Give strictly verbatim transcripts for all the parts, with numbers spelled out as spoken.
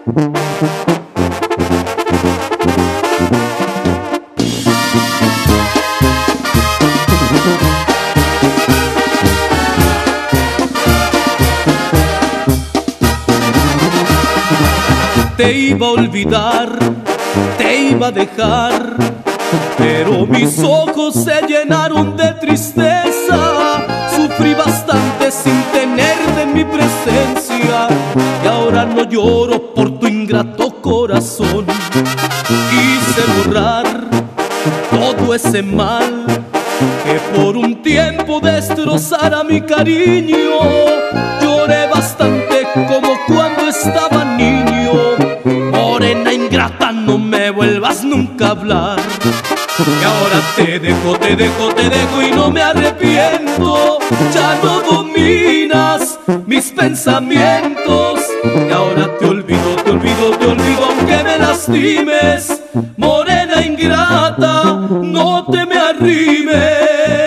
Te iba a olvidar, te iba a dejar, pero mis ojos se llenaron de tristeza. Sufrí bastante sin tenerte en mi presencia, y ahora no lloro por tu ingrato corazón. Quise borrar todo ese mal que por un tiempo destrozara mi cariño. Lloré bastante como cuando estaba niño. Morena ingrata, no me vuelvas nunca a hablar. Y ahora te dejo, te dejo, te dejo y no me arrepiento. Ya no dominas mis pensamientos. Y ahora te olvido, te olvido, te olvido aunque me lastimes. Morena ingrata, no te me arrimes.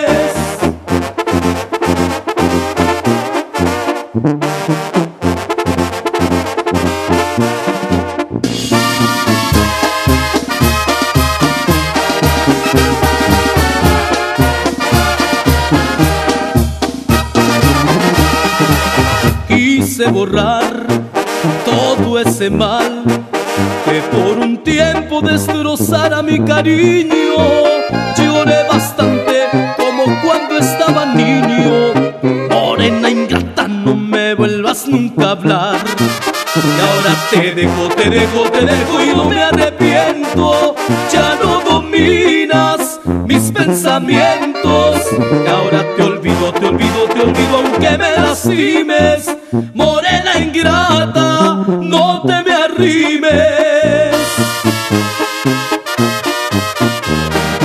Quise borrar todo ese mal que por un tiempo destrozara mi cariño. Lloré bastante como cuando estaba niño. Morena ingrata, no me vuelvas nunca a hablar. Y ahora te dejo, te dejo, te dejo y no me arrepiento. Ya no dominas mis pensamientos. Y ahora te olvido, te olvido, te olvido aunque me lastimes. Morena ingrata, no te me arrimes.